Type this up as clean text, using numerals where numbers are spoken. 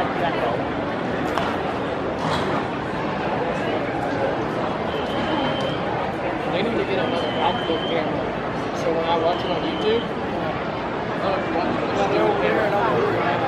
They need to get another outdoor camera. So when I watch it on YouTube, They're over here and over here.